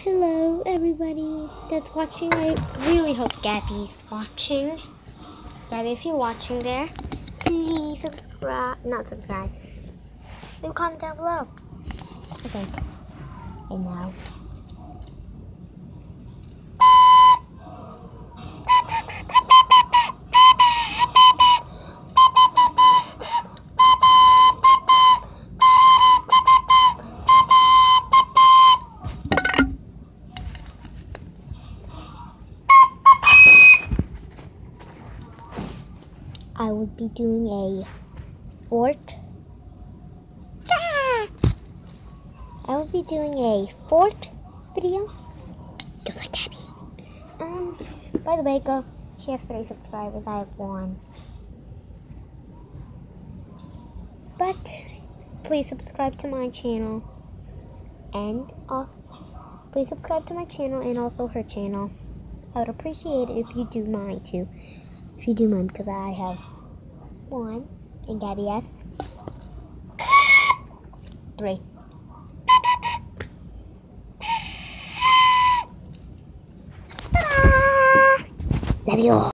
Hello, everybody that's watching. I really hope Gabby's watching. Gabby, if you're watching there, please subscribe. Not subscribe. Leave a comment down below. Okay. And now. I will be doing a fort. I will be doing a fort video, just like Gabby. By the way, go. She has 3 subscribers. I have 1. But please subscribe to my channel, and please subscribe to my channel and also her channel. I would appreciate it if you do mine too. If you do mine, because I have 1 and Gabby has 3. Love you all.